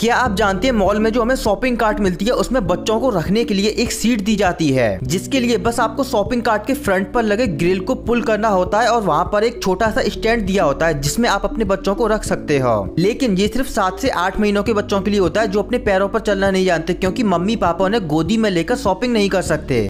क्या आप जानते हैं मॉल में जो हमें शॉपिंग कार्ट मिलती है उसमें बच्चों को रखने के लिए एक सीट दी जाती है, जिसके लिए बस आपको शॉपिंग कार्ट के फ्रंट पर लगे ग्रिल को पुल करना होता है और वहाँ पर एक छोटा सा स्टैंड दिया होता है जिसमें आप अपने बच्चों को रख सकते हो। लेकिन ये सिर्फ 7 से 8 महीनों के बच्चों के लिए होता है जो अपने पैरों पर चलना नहीं जानते, क्योंकि मम्मी पापा उन्हें गोदी में लेकर शॉपिंग नहीं कर सकते।